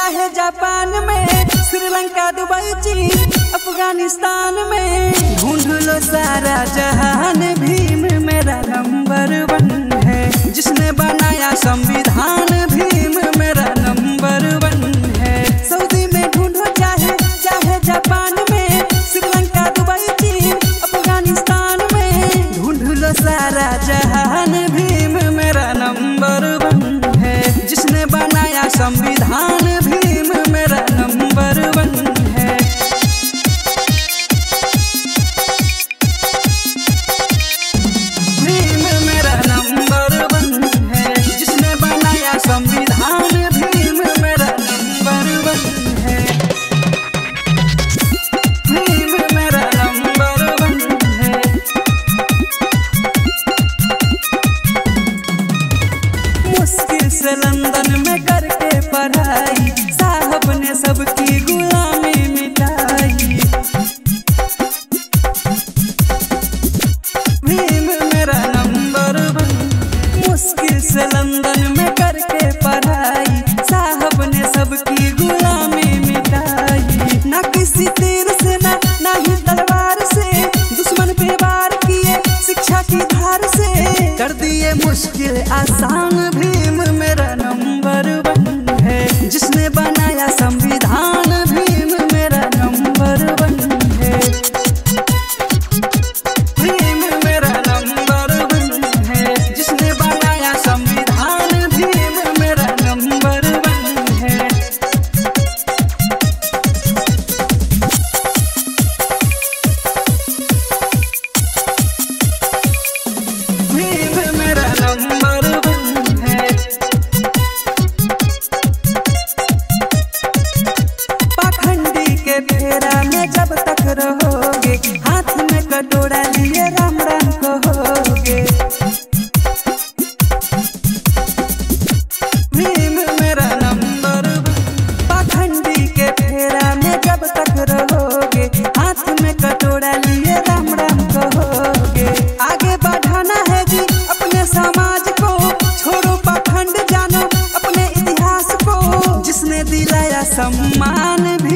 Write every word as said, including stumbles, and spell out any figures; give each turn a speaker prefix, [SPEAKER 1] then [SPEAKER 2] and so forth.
[SPEAKER 1] चाहे जापान में, श्रीलंका, दुबई, चीन, अफगानिस्तान में, ढूंढ लो सारा जहान, भीम मेरा नंबर वन है। जिसने बनाया संविधान, भीम मेरा नंबर वन है। सऊदी में ढूंढो चाहे चाहे जापान में, श्रीलंका, दुबई, चीन, अफगानिस्तान में, ढूंढ लो सारा जहान, भीम मेरा नंबर वन है। जिसने बनाया संविधान, भीम मेरा नंबर वन है। भीम मेरा नंबर वन है। जिसने बनाया संविधान, भीम मेरा नंबर वन है। भीम मेरा नंबर वन है। मुश्किल से लंदन में करके पढ़ाई, साहब ने सबकी गुलामी मिटाई। भीम मेरा नंबर वन। मुश्किल से लंदन में करके पढ़ाई, साहब ने सबकी गुलामी मिटाई। ना किसी तीर से ना ना ही तलवार से, दुश्मन पे वार किए शिक्षा की धार से, कर दिए मुश्किल आसान, भीम मेरा नंबर वन है। जिसने बनाया संविधान, भीम मेरा नंबर वन है। भीम मेरा नंबर वन है। जिसने बनाया संविधान, भीम मेरा नंबर वन है। भीम मेरा नंबर वन है। पाखंडी के फेरा में जब तक रहोगे, हाथ में कटोरा लिए राम राम कहोगे। भीम मेरा नंबर वन। पाखंडी के फेरा में जब तक रहोगे, हाथ में कटोरा लिए राम राम कहोगे। आगे बढ़ाना है जी अपने समाज को, छोड़ो पाखंड, जानो अपने इतिहास को। जिसने दिलाया सम्मान,